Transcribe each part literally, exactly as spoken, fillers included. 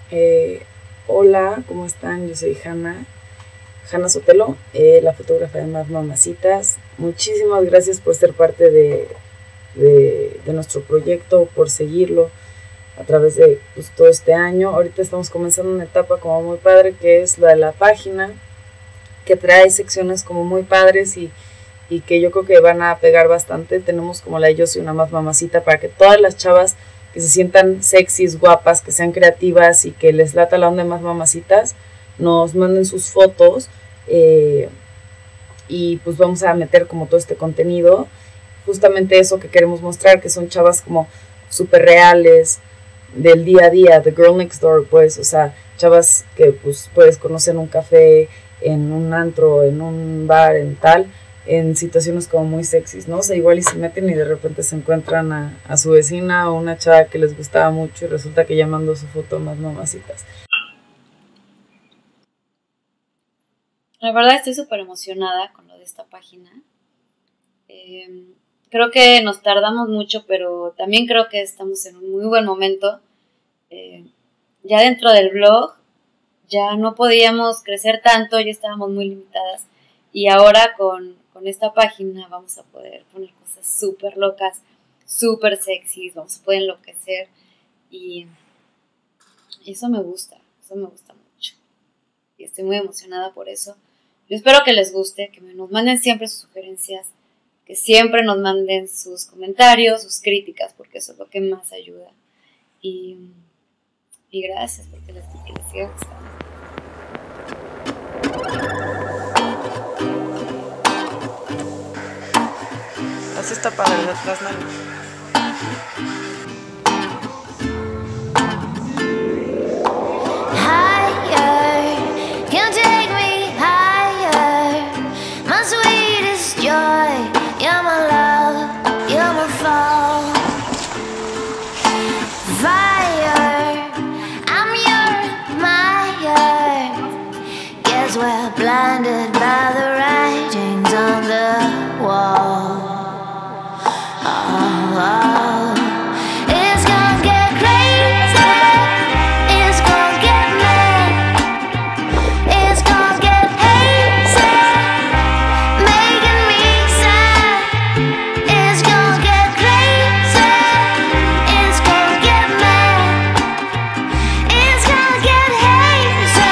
Eh, hola, ¿cómo están? Yo soy Hanna, Hanna Sotelo, eh, la fotógrafa de Más Mamacitas. Muchísimas gracias por ser parte de, de, de nuestro proyecto, por seguirlo a través de pues, todo este año. Ahorita estamos comenzando una etapa como muy padre, que es la de la página, que trae secciones como muy padres y, y que yo creo que van a pegar bastante. Tenemos como la de Yo Soy Una Más Mamacita, para que todas las chavas que se sientan sexys, guapas, que sean creativas y que les lata la onda de Más Mamacitas, nos manden sus fotos eh, y pues vamos a meter como todo este contenido, justamente eso que queremos mostrar, que son chavas como súper reales, del día a día, the girl next door, pues, o sea, chavas que pues puedes conocer en un café, en un antro, en un bar, en tal, en situaciones como muy sexys, ¿no? O sea, igual y se meten y de repente se encuentran a, a su vecina o una chava que les gustaba mucho y resulta que ya mandó su foto Más Mamacitas. La verdad estoy súper emocionada con lo de esta página. Eh, creo que nos tardamos mucho, pero también creo que estamos en un muy buen momento. Eh, ya dentro del blog ya no podíamos crecer tanto, ya estábamos muy limitadas. Y ahora con, con esta página vamos a poder poner cosas súper locas, súper sexys, vamos a poder enloquecer. Y, y eso me gusta, eso me gusta mucho. Y estoy muy emocionada por eso. Yo espero que les guste, que nos manden siempre sus sugerencias, que siempre nos manden sus comentarios, sus críticas, porque eso es lo que más ayuda. Y, y gracias, porque les, que les siga gustando. Así está para las manos. We're blinded by the writings on the wall. Oh, oh. It's gonna get crazy. It's gonna get mad. It's gonna get hazy, making me sad. It's gonna get crazy. It's gonna get mad. It's gonna get hazy.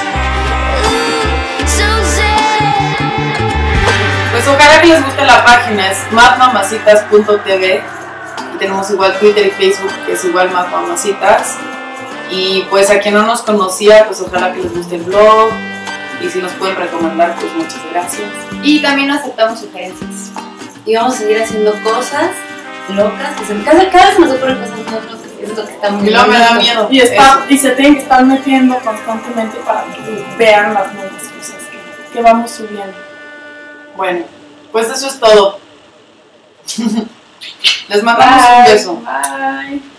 Pues ojalá que les guste la página, es más mamacitas punto t v y tenemos igual Twitter y Facebook, que es igual Más Mamacitas. Y pues a quien no nos conocía, pues ojalá que les guste el blog, y si nos pueden recomendar, pues muchas gracias. Y también aceptamos sugerencias. Y vamos a seguir haciendo cosas locas, que se, cada, cada vez se nos ocurren cosas más locas, es lo que está muy Y luego me da miedo. Y, está, y se tienen que estar metiendo constantemente para que vean las nuevas cosas que, que vamos subiendo. Bueno, pues eso es todo. Les mandamos un beso. Bye.